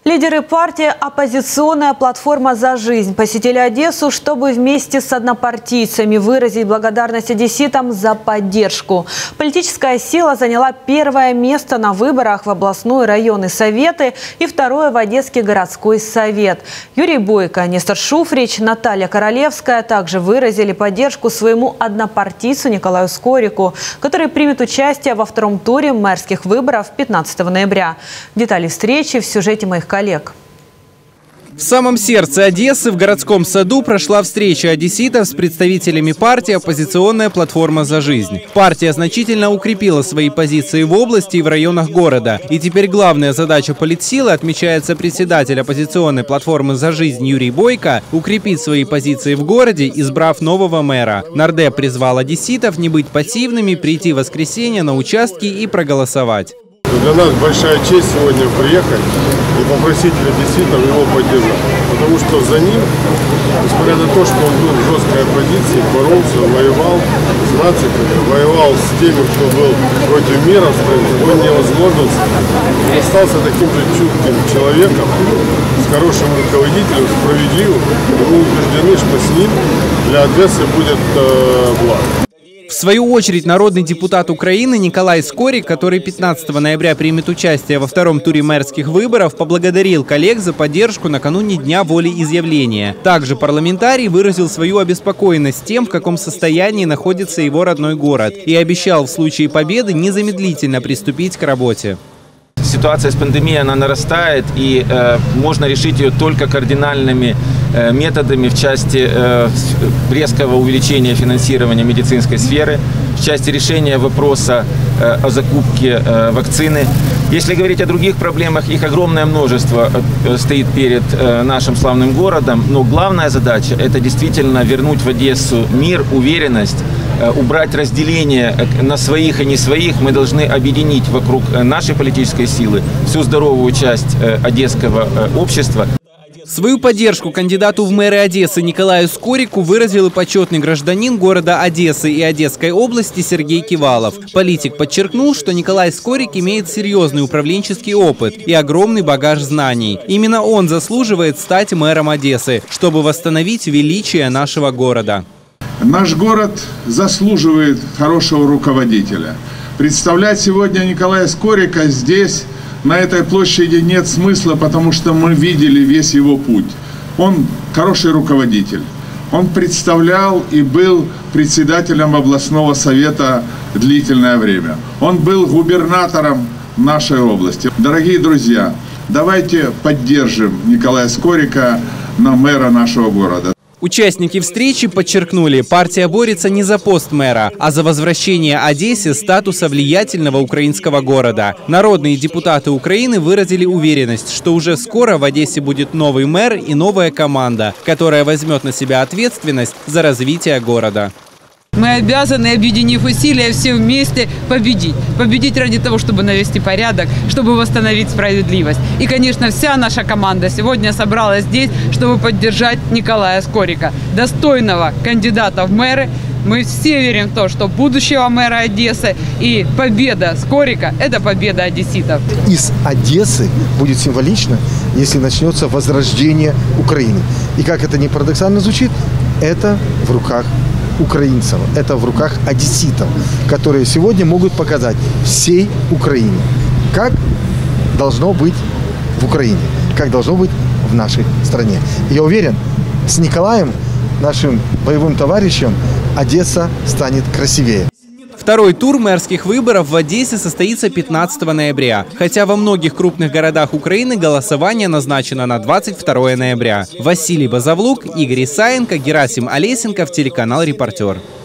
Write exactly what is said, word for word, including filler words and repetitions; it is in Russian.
Лидеры партии «Оппозиционная платформа за жизнь» посетили Одессу, чтобы вместе с однопартийцами выразить благодарность одесситам за поддержку. Политическая сила заняла первое место на выборах в областной и районный советы и второе в Одесский городской совет. Юрий Бойко, Нестор Шуфрич, Наталья Королевская также выразили поддержку своему однопартийцу Николаю Скорику, который примет участие во втором туре мэрских выборов пятнадцатого ноября. Детали встречи в сюжете моих коллег. коллег. В самом сердце Одессы в городском саду прошла встреча одесситов с представителями партии «Оппозиционная платформа за жизнь». Партия значительно укрепила свои позиции в области и в районах города. И теперь главная задача политсилы, отмечает сопредседатель «Оппозиционной платформы за жизнь» Юрий Бойко, укрепить свои позиции в городе, избрав нового мэра. Нардеп призвал одесситов не быть пассивными, прийти в воскресенье на участки и проголосовать. Для нас большая честь сегодня приехать и попросить одесситов его поддержать. Потому что за ним, несмотря на то, что он был в жесткой оппозиции, боролся, воевал с нациками, воевал с теми, кто был против мира в стране, он не возгордился. Он остался таким же чутким человеком, с хорошим руководителем, справедливым. И мы убеждены, что с ним для Одессы будет э, благо. В свою очередь, народный депутат Украины Николай Скорик, который пятнадцатого ноября примет участие во втором туре мэрских выборов, поблагодарил коллег за поддержку накануне Дня волеизъявления. Также парламентарий выразил свою обеспокоенность тем, в каком состоянии находится его родной город, и обещал в случае победы незамедлительно приступить к работе. Ситуация с пандемией, она нарастает, и э, можно решить ее только кардинальными э, методами в части э, резкого увеличения финансирования медицинской сферы, в части решения вопроса э, о закупке э, вакцины. Если говорить о других проблемах, их огромное множество э, стоит перед э, нашим славным городом, но главная задача – это действительно вернуть в Одессу мир, уверенность, убрать разделение на своих и не своих. Мы должны объединить вокруг нашей политической силы всю здоровую часть одесского общества. Свою поддержку кандидату в мэры Одессы Николаю Скорику выразил и почетный гражданин города Одессы и Одесской области Сергей Кивалов. Политик подчеркнул, что Николай Скорик имеет серьезный управленческий опыт и огромный багаж знаний. Именно он заслуживает стать мэром Одессы, чтобы восстановить величие нашего города. Наш город заслуживает хорошего руководителя. Представлять сегодня Николая Скорика здесь, на этой площади, нет смысла, потому что мы видели весь его путь. Он хороший руководитель. Он представлял и был председателем областного совета длительное время. Он был губернатором нашей области. Дорогие друзья, давайте поддержим Николая Скорика на мэра нашего города. Участники встречи подчеркнули, партия борется не за пост мэра, а за возвращение Одессе статуса влиятельного украинского города. Народные депутаты Украины выразили уверенность, что уже скоро в Одессе будет новый мэр и новая команда, которая возьмет на себя ответственность за развитие города. Мы обязаны, объединив усилия, все вместе победить. Победить ради того, чтобы навести порядок, чтобы восстановить справедливость. И, конечно, вся наша команда сегодня собралась здесь, чтобы поддержать Николая Скорика, достойного кандидата в мэры. Мы все верим в то, что будущего мэра Одессы и победа Скорика – это победа одесситов. Из Одессы будет символично, если начнется возрождение Украины. И как это ни парадоксально звучит, это в руках украинцев, это в руках одесситов, которые сегодня могут показать всей Украине, как должно быть в Украине, как должно быть в нашей стране. Я уверен, с Николаем, нашим боевым товарищем, Одесса станет красивее. Второй тур мэрских выборов в Одессе состоится пятнадцатого ноября, хотя во многих крупных городах Украины голосование назначено на двадцать второе ноября. Василий Базавлук, Игорь Исаенко, Герасим Олесенков, телеканал «Репортер».